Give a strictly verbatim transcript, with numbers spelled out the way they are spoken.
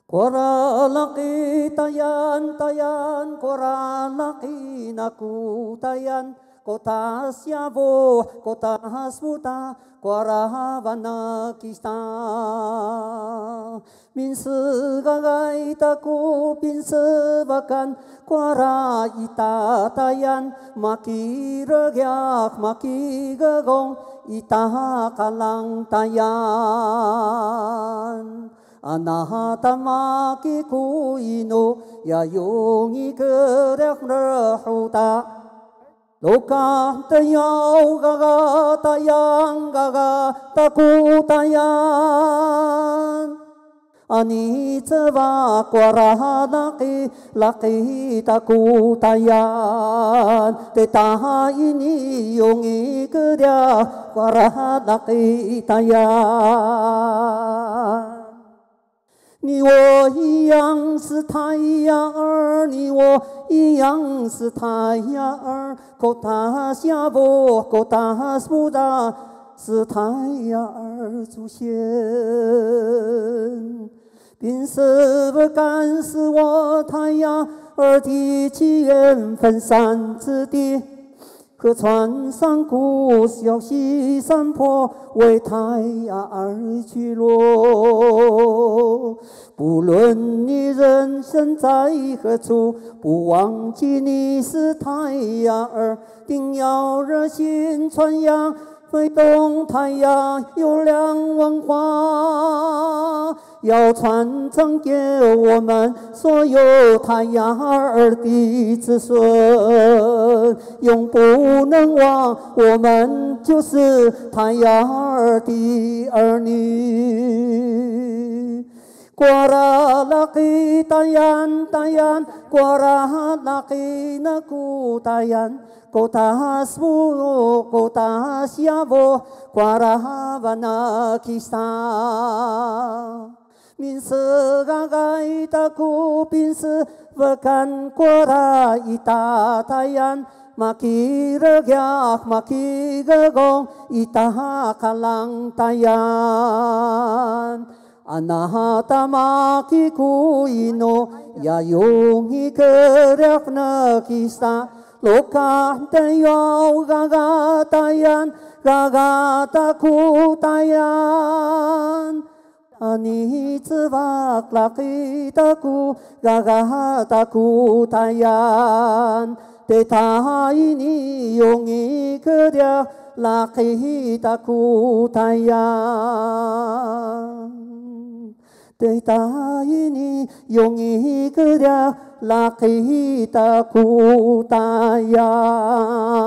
Koralaki tayan tayan koralaki naku tayan kota siavo kota hasmuta korahavana kista minse gagai taku pinse bakan kora ita tayan maki regyak maki gegong ita kalang tayan Anahata kuino yayungi kerek rehuta Loka tayau gaga tayang gaga taku tayan Ani tsewa kwara laki laki taku tayan Tetaha ini yungi kerek kwara laki tayan你我一样是太阳儿，你我一样是太阳儿。口大下波，口大不大，是太阳儿出现。并是不敢是我太阳儿的起源分散之地。河川上古小溪山坡为太阳而去落，不论你人生在何处，不忘记你是太阳儿，定要热心传扬，挥动太阳优良文化，要传承给我们所有太阳儿的子孙，永不能忘，我们就是太阳儿的儿女。Kuara laki tayan tayan, kuara laki naku tayan, kota sbu kota siavo, kuara vana kista. Min segagai taku pinse vekan kuara ita tayan, maki regyak maki gegong ita kalang tayan. Anahata maki kuino yayungi kerek nakista loka tayo gagatayan gagataku tayan ani tsevak laki taku gagataku tayan teta ini yungi kerek laki taku tayan Teta ini yongi kerja laki taku tayan